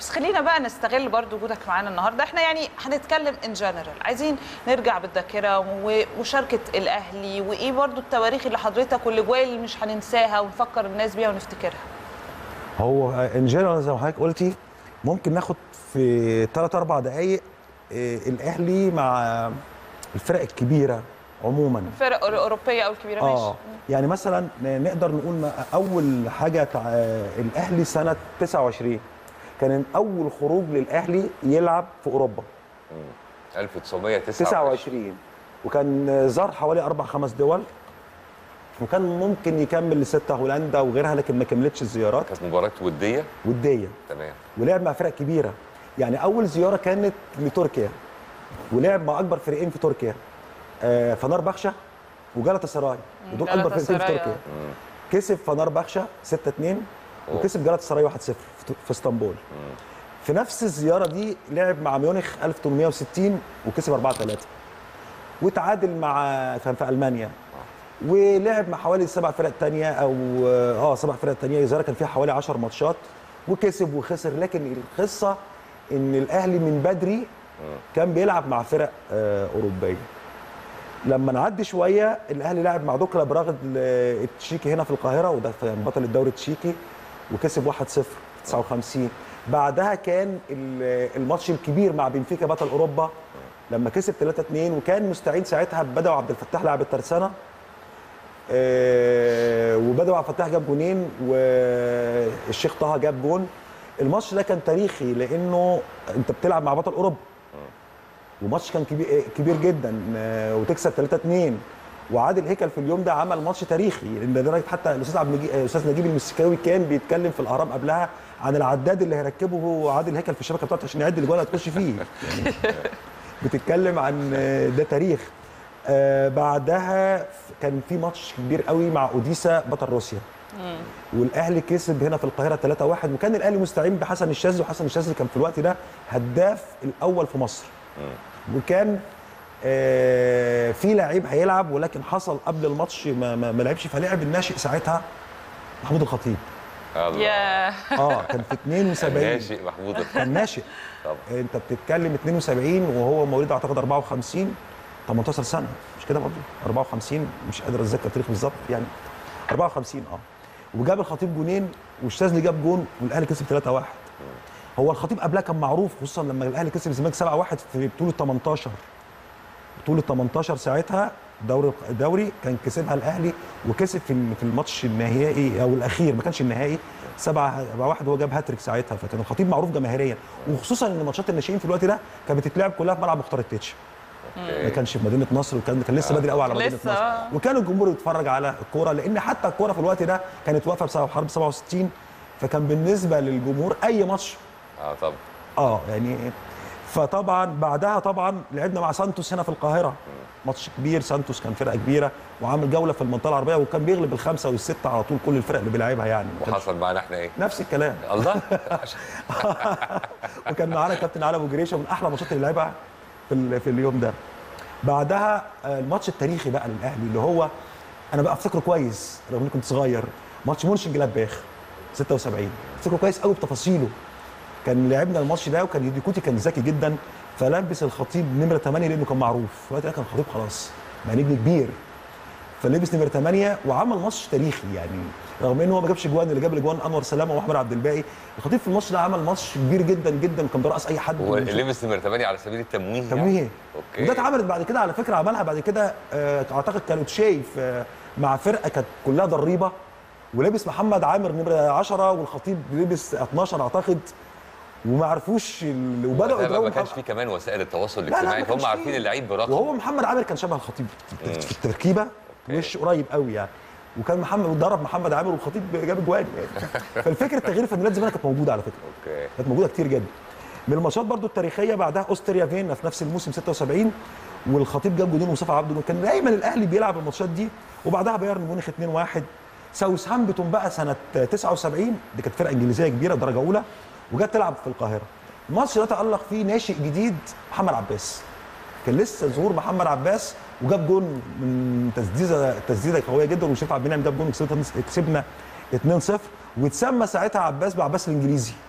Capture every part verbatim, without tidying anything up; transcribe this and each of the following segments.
بس خلينا بقى نستغل برضو وجودك معانا النهارده، احنا يعني هنتكلم ان جنرال، عايزين نرجع بالذاكره ومشاركه الاهلي وايه برضو التواريخ اللي حضرتك والاجواء اللي مش هننساها ونفكر الناس بيها ونفتكرها. هو ان جنرال زي ما حضرتك قلتي ممكن ناخد في ثلاث اربع دقائق الاهلي مع الفرق الكبيره عموما، الفرق الاوروبيه او الكبيره. اه ماشي. يعني مثلا نقدر نقول اول حاجه الاهلي سنه تسعة وعشرين كان اول خروج للاهلي يلعب في اوروبا ألف وتسعمية وتسعة وعشرين، وكان زار حوالي اربع خمس دول، وكان ممكن يكمل لسته هولندا وغيرها لكن ما كملتش الزيارات. كانت مباراه وديه وديه تمام، ولعب مع فرق كبيره. يعني اول زياره كانت لتركيا ولعب مع اكبر فريقين في تركيا، آه فنربخشة وجالاتا سراي، ودول اكبر فرقتين في تركيا. كسب فنربخشة ستة اتنين وكسب جالاتا سراي واحد صفر في اسطنبول. في نفس الزياره دي لعب مع ميونخ ألف وثمانمائة وستين وكسب أربعة ثلاثة، وتعادل مع كان في المانيا، ولعب مع حوالي سبع فرق ثانيه او اه سبع فرق ثانيه. الزياره كان فيها حوالي عشر ماتشات وكسب وخسر. لكن القصه ان الاهلي من بدري كان بيلعب مع فرق آه اوروبيه. لما نعدي شويه الاهلي لعب مع دوكلا براغ التشيكي هنا في القاهره، وده بطل الدوري التشيكي، وكسب واحد صفر تسعة وخمسين. بعدها كان الماتش الكبير مع بنفيكا بطل اوروبا لما كسب ثلاثة اتنين، وكان مستعين ساعتها بدوي عبد الفتاح لاعب الترسانه، آه وبدوي عبد الفتاح جاب جونين والشيخ طه جاب جون. الماتش ده كان تاريخي لانه انت بتلعب مع بطل اوروبا، وماتش كان كبير كبير جدا، وتكسب ثلاثة اتنين. وعادل هيكل في اليوم ده عمل ماتش تاريخي، لدرجه حتى الاستاذ عبد المجيد الاستاذ نجيب المسكاوي كان بيتكلم في الاهرام قبلها عن العداد اللي هيركبه هو عادل هيكل في الشبكه بتاعته عشان يعد الاجوال اللي هتخش فيه. يعني بتتكلم عن ده تاريخ. آه بعدها كان في ماتش كبير قوي مع اوديسا بطل روسيا، والاهلي كسب هنا في القاهره ثلاثة واحد، وكان الاهلي مستعين بحسن الشاذلي، وحسن الشاذلي كان في الوقت ده هداف الاول في مصر. وكان آه في لعيب هيلعب ولكن حصل قبل الماتش ما, ما, ما لعبش، فلعب الناشئ ساعتها محمود الخطيب. الله. اه كان في اتنين وسبعين. الناشئ محمود الخطيب كان ناشئ. طب انت بتتكلم اتنين وسبعين وهو مواليد اعتقد أربعة وخمسين، تمنتاشر سنه مش كده برضه؟ أربعة وخمسين مش قادر اتذكر التاريخ بالظبط، يعني أربعة وخمسين اه وجاب الخطيب جونين والشاذلي جاب جون والاهلي كسب ثلاثة واحد. هو الخطيب قبلها كان معروف، خصوصا لما الاهلي كسب الزمالك سبعة واحد في بطوله تمنتاشر. بطوله تمنتاشر ساعتها دوري الدوري كان كسبها الاهلي، وكسب في في الماتش النهائي او الاخير، ما كانش النهائي، سبعة واحد. هو جاب هاتريك ساعتها، فكان الخطيب معروف جماهيريا، وخصوصا ان ماتشات الناشئين في الوقت ده كانت بتتلعب كلها في ملعب مختار التتش. ما كانش في مدينه نصر، وكان كان لسه بدري قوي على مدينه نصر، وكان الجمهور يتفرج على الكوره، لان حتى الكوره في الوقت ده كانت واقفه بسبب حرب سبعة وستين، فكان بالنسبه للجمهور اي ماتش اه طبعا اه يعني. فطبعا بعدها طبعا لعبنا مع سانتوس هنا في القاهره، ماتش كبير. سانتوس كان فرقه كبيره وعامل جوله في المنطقه العربيه، وكان بيغلب الخمسه والسته على طول كل الفرق اللي بيلعبها يعني. وحصل معانا احنا ايه؟ نفس الكلام. الله. وكان معانا كابتن علي ابو جريشه، من احلى الماتشات اللي لعبها في في اليوم ده. بعدها الماتش التاريخي بقى للاهلي اللي هو انا بقى افتكره كويس رغم اني كنت صغير، ماتش مونشن جلادباخ ستة وسبعين، افتكره كويس قوي بتفاصيله. كان لعبنا الماتش ده وكان يديكوتي كان ذكي جدا، فلبس الخطيب نمره ثمانية لانه كان معروف في الوقت ده، كان الخطيب خلاص بقى نجم كبير، فلبس نمره ثمانية وعمل ماتش تاريخي يعني. رغم ان هو ما جابش جوان، اللي جاب الاجوان انور سلامه واحمد عبد الباقي، الخطيب في الماتش ده عمل ماتش كبير جدا جدا، وكان بيرقص اي حد. هو لبس نمره ثمانية على سبيل التمويه تمويه يعني. اوكي. وده اتعملت بعد كده على فكره، عملها بعد كده اعتقد كانوا شايف مع فرقه كانت كلها ضريبه، ولبس محمد عامر نمره عشرة والخطيب لبس اتناشر اعتقد، وما عرفوش وبداوا يضربوا. ما كانش في كمان وسائل التواصل الاجتماعي، فهم عارفين اللعيب برقم. وهو محمد عامر كان شبه الخطيب في التركيبه، وش قريب قوي يعني، وكان محمد ضرب محمد عامر والخطيب جاب اجوان يعني. فالفكره التغيير في ميلاد زمان كانت موجوده على فكره. اوكي. كانت موجوده كتير جدا. من الماتشات برضو التاريخيه بعدها اوستريا فيينا في نفس الموسم ستة وسبعين، والخطيب جاب جولين ومصطفى عبده، كان دايما الاهلي بيلعب الماتشات دي. وبعدها بايرن ميونخ اتنين واحد. ساوثهامبتون بقى سنه تسعة وسبعين، دي كانت فرقه انجليزيه كبيره درجه اولى، وجت تلعب في القاهره. الماتش ده تالق فيه ناشئ جديد محمد عباس، كان لسه ظهور محمد عباس، وجاب جون من تسديده تسديده قويه جدا، وشريف عبد المنعم جاب جون، كسبنا اتنين صفر، واتسمى ساعتها عباس بعباس الانجليزي.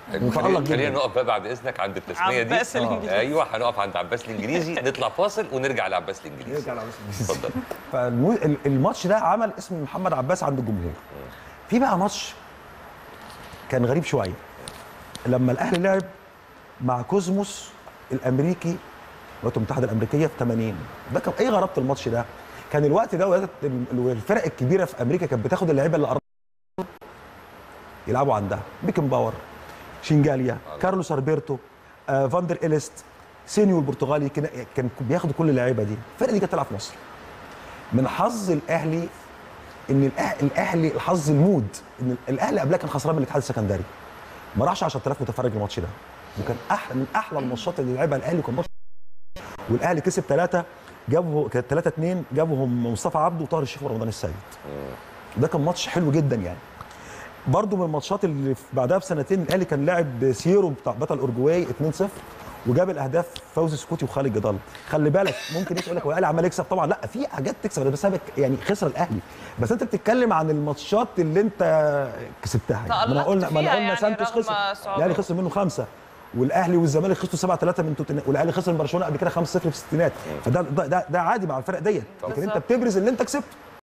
متالق جدا. خلينا نقف بقى بعد اذنك عند التسميه دي. عباس الإنجليزي. ايوه هنقف عند عباس الانجليزي، نطلع فاصل ونرجع لعباس الانجليزي. نرجع لعباس الإنجليزي. اتفضل. فالماتش ده عمل اسم محمد عباس عند الجمهور. في بقى ماتش كان غريب شويه لما الاهلي لعب مع كوزموس الامريكي الولايات المتحده الامريكيه في ثمانين. ده كان ايه غرابه الماتش ده؟ كان الوقت ده الفرق الكبيره في امريكا كانت بتاخد اللعيبه اللي قربوا يلعبوا عندها، بيكن باور، شينجاليا، كارلوس البرتو، آه، فاندر إليست، سينيو البرتغالي، كان كان بياخدوا كل اللعيبه دي. الفرقه دي كانت تلعب في مصر. من حظ الاهلي ان الأه- الاهلي الحظ المود ان الاهلي قبلها كان خسران من الاتحاد السكندري. ما راحش عشرة آلاف متفرج الماتش ده، وكان احلى من احلى الماتشات اللي لعبها الاهلي. كان ماتش والاهلي كسب ثلاثه، جابوا كانت ثلاثة اثنين، جابهم مصطفى عبده وطاهر الشيخ ورمضان السيد. ده كان ماتش حلو جدا يعني. برضو من الماتشات اللي بعدها بسنتين الاهلي كان لاعب سيرو بتاع بطل اورجواي اثنين صفر، وجاب الاهداف فوزي سكوتي وخالد جدال. خلي بالك ممكن يقول لك هو الاهلي عمال يكسب، طبعا لا، في حاجات تكسب بس يعني خسر الاهلي. بس انت بتتكلم عن الماتشات اللي انت كسبتها يعني. ما انا قلنا ما انا قلنا يعني سانتوس خسر، الاهلي خسر منه خمسه، والاهلي والزمالك خسروا سبعة ثلاثة من توتنهام، والاهلي خسر من برشلونه قبل كده خمسة صفر في الستينات. فده ده, ده, ده عادي مع الفرق ديت، لكن انت بتبرز اللي انت كسبته.